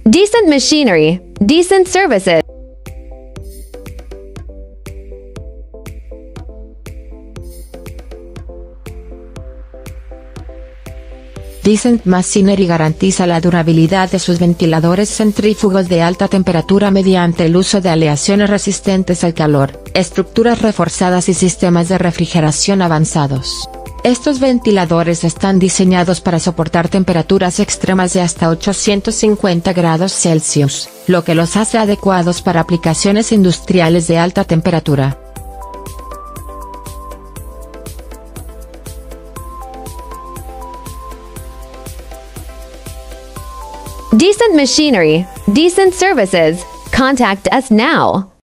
Decent machinery, decent services. Decent Machinery garantiza la durabilidad de sus ventiladores centrífugos de alta temperatura mediante el uso de aleaciones resistentes al calor, estructuras reforzadas y sistemas de refrigeración avanzados. Estos ventiladores están diseñados para soportar temperaturas extremas de hasta 850 grados Celsius, lo que los hace adecuados para aplicaciones industriales de alta temperatura. Decent machinery, decent services. Contact us now.